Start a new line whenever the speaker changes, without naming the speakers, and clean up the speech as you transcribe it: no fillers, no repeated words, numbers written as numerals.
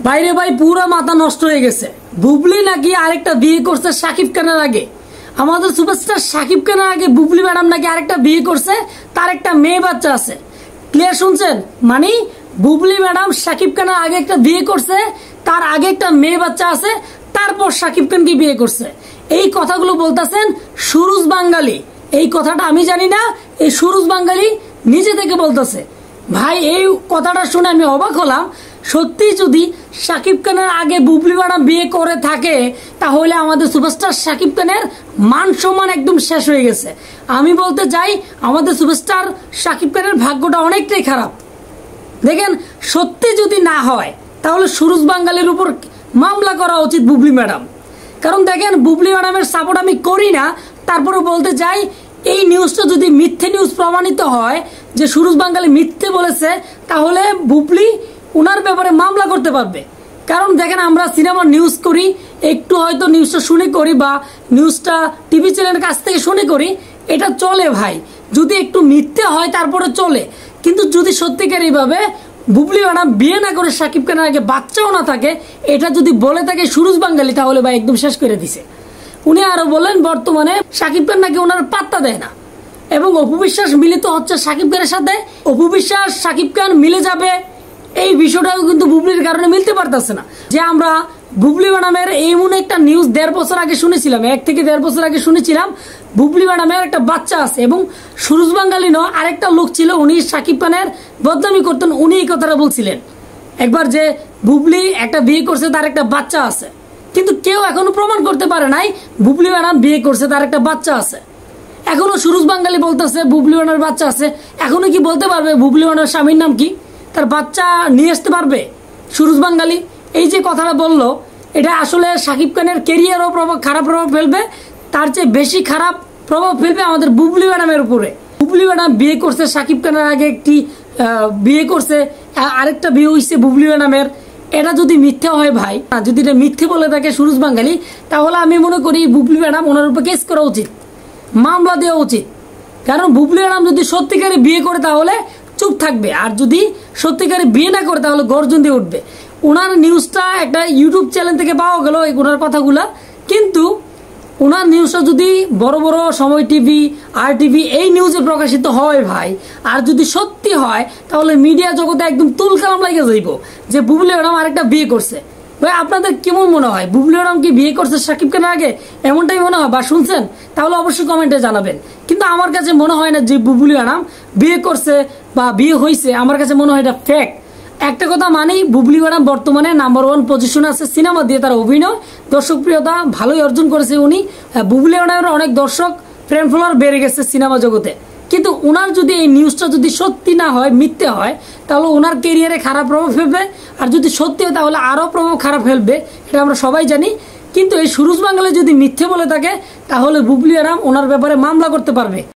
বাইরে ভাই পুরো মাথা নষ্ট হয়ে গেছে। বুবলি নাকি আরেকটা বিয়ে করছে শাকিব খানের আগে। আমাদের সুপারস্টার শাকিব খানের আগে বুবলি ম্যাডাম নাকি আরেকটা বিয়ে করছে, তার একটা মেয়ে বাচ্চা আছে। ক্লিয়ার শুনছেন? মানে বুবলি ম্যাডাম শাকিব খানের আগে একটা বিয়ে করছে, তার আগে একটা মেয়ে বাচ্চা আছে, তারপর শাকিব খানকে বিয়ে করছে। এই কথাগুলো বলতেছেন সুরুজ বাঙ্গালী। এই কথাটা আমি জানি না, এই সুরুজ বাঙ্গালী নিজে থেকে বলতেছে। ভাই এই কথাটা শুনে আমি অবাক হলাম। সত্যি যদি শাকিব খানের আগে বুবলি ম্যাডাম বিয়ে করে থাকে, তাহলে আমাদের সুপারস্টার শাকিব খানের মান সম্মান একদম শেষ হয়ে গেছে। আমি বলতে চাই আমাদের সুপারস্টার শাকিব খানের ভাগ্যটা অনেকটাই খারাপ। দেখেন, সত্যি যদি না হয় তাহলে সুরুজ বাঙ্গালীর উপর মামলা করা উচিত বুবলি ম্যাডাম। কারণ দেখেন, বুবলি ম্যাডামের সাপোর্ট আমি করি না, তারপরে বলতে চাই এই নিউজটা যদি মিথ্যে নিউজ প্রমাণিত হয় যে সুরুজ বাঙ্গালী মিথ্যে বলেছে, তাহলে বুবলি ওনার ব্যাপারে মামলা করতে পারবে। কারণ দেখেন, আমরা সিনেমার নিউজ করি, একটু হয়তো নিউজটা শুনে করি বা নিউজটা টিভি চ্যানেলের কাছ থেকে শুনে করি, এটা চলে ভাই। যদি একটু মিথ্যে হয় তারপরে চলে, কিন্তু যদি সত্যিকার এইভাবে বুবলি ম্যাডাম বিয়ে না করে শাকিব খানের আগে বাচ্চাও না থাকে, এটা যদি বলে থাকে সুরুজ বাঙ্গালী, তাহলে ভাই একদম শেষ করে দিছে। উনি আরো বলেন বর্তমানে শাকিব খান নাকি ওনার পাত্তা দেয় না, এবং অপু বিশ্বাস মিলিত হচ্ছে শাকিব খানের সাথে। অপু বিশ্বাস শাকিব খান মিলে যাবে, এই বিষয়টাও কিন্তু বুবলির কারণে মিলতে পারতেছে না। যে আমরা বুবলি ম্যাডামের এমন একটা নিউজ 1.5 বছর আগে শুনেছিলাম, 1 থেকে 1.5 বছর আগে শুনেছিলাম বুবলি ম্যাডামের একটা বাচ্চা আছে, এবং সুরুজ বাঙ্গালী নয় আরেকটা লোক ছিল, উনি শাকিব খানের বদনামি করতেন, উনি এই কথাটা বলছিলেন একবার যে বুবলি একটা বিয়ে করছে, তার একটা বাচ্চা আছে। কিন্তু কেউ এখনো প্রমাণ করতে পারে নাই বুবলি ম্যাডাম বিয়ে করছে, তার একটা বাচ্চা আছে। এখনো সুরুজ বাঙ্গালী বলতেছে বুবলি ম্যাডামের বাচ্চা আছে। এখনো কি বলতে পারবে বুবলি ম্যাডামের স্বামীর নাম কি, তার বাচ্চা নিয়ে আসতে পারবে সুরুজ বাঙ্গালী? এই যে কথাটা বললো, এটা আসলে শাকিব খানের ক্যারিয়ারও খারাপ প্রভাব ফেলবে, তার চেয়ে বেশি খারাপ প্রভাব ফেলবে আমাদের বুবলি ম্যাডামের উপরে। বুবলি ম্যাডাম বিয়ে করছে শাকিব খানের আগে, একটি বিয়ে করছে, আরেকটা বিয়ে হয়েছে বুবলি ম্যাডামের। এটা যদি মিথ্যে হয় ভাই, যদি এটা মিথ্যে বলে থাকে সুরুজ বাঙ্গালী, তাহলে আমি মনে করি বুবলি ম্যাডাম ওনার উপর কেস করা উচিত, মামলা দেওয়া উচিত। কারণ বুবলি ম্যাডাম যদি সত্যিকারে বিয়ে করে তাহলে চুপ থাকবে, আর যদি সত্যিকারে বিয়ে না করে তাহলে গর্জন দিয়ে উঠবে। ওনার নিউজটা একটা ইউটিউব চ্যানেল থেকে পাওয়া গেল ওনার কথাগুলা, কিন্তু ওনার নিউজটা যদি বড় বড় সময় টিভি, আর টিভি এই নিউজে প্রকাশিত হয় ভাই, আর যদি সত্যি হয়, তাহলে মিডিয়া জগতে একদম তুলকালাম লাগে যাইব যে বুবলি ম্যাডাম আরেকটা বিয়ে করছে। ভাই আপনাদের কেমন মনে হয়, বুবলি ম্যাডাম কি বিয়ে করছে শাকিব খানের আগে? এমনটাই মনে হয় বা শুনছেন? তাহলে অবশ্যই কমেন্টে জানাবেন। কিন্তু আমার কাছে মনে হয় না যে বুবলি ম্যাডাম বিয়ে করছে বা বিয়ে হয়েছে, আমার কাছে মনে হয় এটা ফেক। একটা কথা মানেই, বুবলি ম্যাডাম বর্তমানে নাম্বার 1 পজিশনে আছে সিনেমা দিয়ে। তার অভিনয় দর্শকপ্রিয়তা ভালোই অর্জন করেছে উনি। বুবলি ম্যাডামের অনেক দর্শক ফ্রেন্ড ফলোয়ার বেড়ে গেছে সিনেমা জগতে। কিন্তু ওনার যদি এই নিউজটা যদি সত্যি না হয়, মিথ্যে হয়, তাহলে ওনার ক্যারিয়ারে খারাপ প্রভাব ফেলবে, আর যদি সত্যি হয় তাহলে আরো প্রভাব খারাপ ফেলবে, এটা আমরা সবাই জানি। কিন্তু এই সুরুজ বাঙ্গালী যদি মিথ্যে বলে থাকে, তাহলে বুবলি ম্যাডাম ওনার ব্যাপারে মামলা করতে পারবে।